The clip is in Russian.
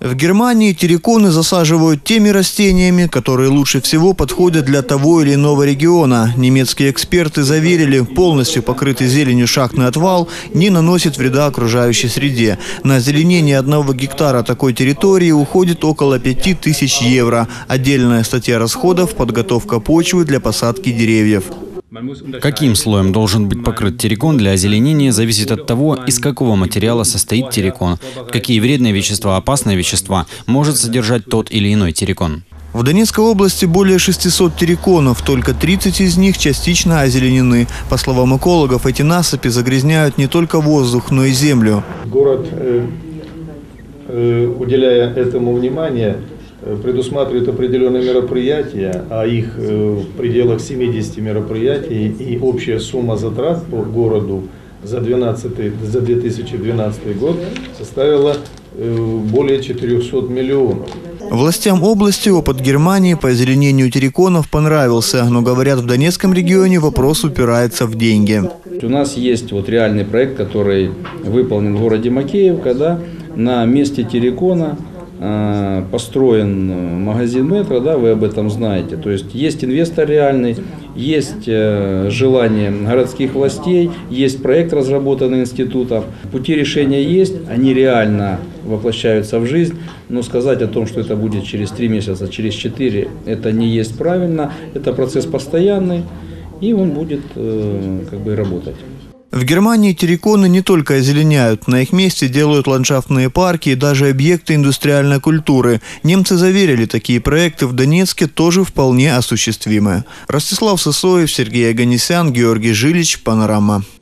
В Германии терриконы засаживают теми растениями, которые лучше всего подходят для того или иного региона. Немецкие эксперты заверили, полностью покрытый зеленью шахтный отвал не наносит вреда окружающей среде. На озеленение 1 гектара такой территории уходит около 5000 евро. Отдельная статья расходов – подготовка почвы для посадки деревьев. Каким слоем должен быть покрыт террикон для озеленения, зависит от того, из какого материала состоит террикон, какие вредные вещества, опасные вещества может содержать тот или иной террикон. В Донецкой области более 600 терриконов, только 30 из них частично озеленены. По словам экологов, эти насыпи загрязняют не только воздух, но и землю. Город, уделяя этому внимание, предусматривает определенные мероприятия, а их в пределах 70 мероприятий, и общая сумма затрат по городу за 2012 год составила более 400 миллионов. Властям области опыт Германии по озеленению терриконов понравился, но, говорят, в Донецком регионе вопрос упирается в деньги. У нас есть реальный проект, который выполнен в городе Макеевка, да, на месте террикона построен магазин «Метро», да, вы об этом знаете. То есть есть инвестор реальный, есть желание городских властей, есть проект, разработанный институтом. Пути решения есть, они реально воплощаются в жизнь, но сказать о том, что это будет через 3 месяца, через 4, это не есть правильно. Это процесс постоянный, и он будет работать. В Германии терриконы не только озеленяют, на их месте делают ландшафтные парки и даже объекты индустриальной культуры. Немцы заверили, такие проекты в Донецке тоже вполне осуществимы. Ростислав Сысоев, Сергей Оганесян, Георгий Жилич, Панорама.